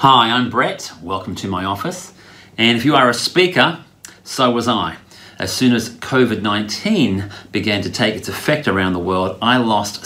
Hi, I'm Brett. Welcome to my office. And if you are a speaker, so was I. As soon as COVID-19 began to take its effect around the world, I lost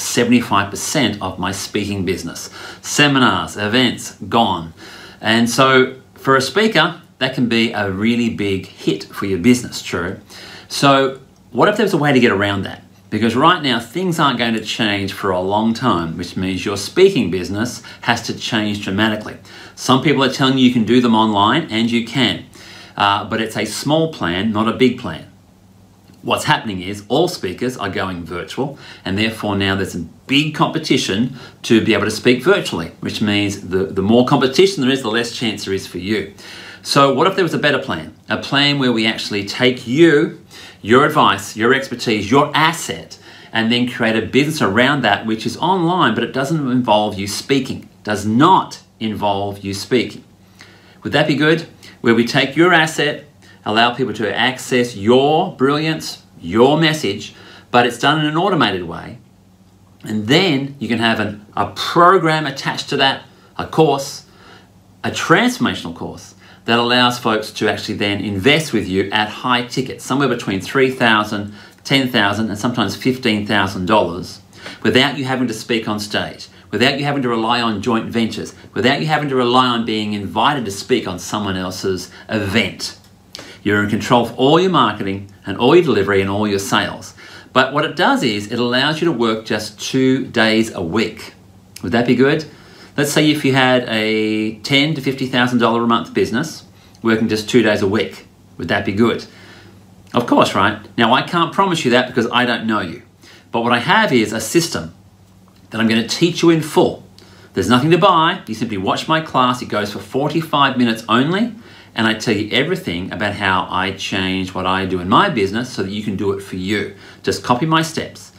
75% of my speaking business. Seminars, events, gone. And so for a speaker, that can be a really big hit for your business, true? So what if there was a way to get around that? Because right now, things aren't going to change for a long time, which means your speaking business has to change dramatically. Some people are telling you can do them online, and you can. But it's a small plan, not a big plan. What's happening is all speakers are going virtual, and therefore now there's a big competition to be able to speak virtually, which means the more competition there is, the less chance there is for you. So what if there was a better plan? A plan where we actually take you, your advice, your expertise, your asset, and then create a business around that which is online, but it doesn't involve you speaking. Does not involve you speaking. Would that be good? Where we take your asset, allow people to access your brilliance, your message, but it's done in an automated way. And then you can have a program attached to that, a course, a transformational course, that allows folks to actually then invest with you at high tickets, somewhere between $3,000, $10,000, and sometimes $15,000, without you having to speak on stage, without you having to rely on joint ventures, without you having to rely on being invited to speak on someone else's event. You're in control of all your marketing and all your delivery and all your sales. But what it does is it allows you to work just 2 days a week. Would that be good? Let's say if you had a $10,000 to $50,000 a month business, working just 2 days a week. Would that be good? Of course, right? Now, I can't promise you that because I don't know you. But what I have is a system that I'm going to teach you in full. There's nothing to buy. You simply watch my class. It goes for 45 minutes only. And I tell you everything about how I change what I do in my business so that you can do it for you. Just copy my steps.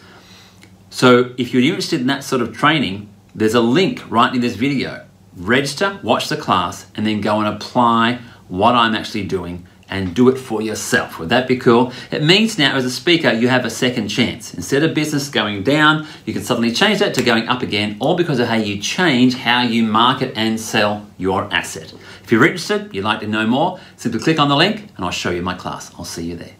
So if you're interested in that sort of training, there's a link right in this video. Register, watch the class, and then go and apply what I'm actually doing and do it for yourself. Would that be cool? It means now as a speaker, you have a second chance. Instead of business going down, you can suddenly change that to going up again, all because of how you change how you market and sell your asset. If you're interested, you'd like to know more, simply click on the link and I'll show you my class. I'll see you there.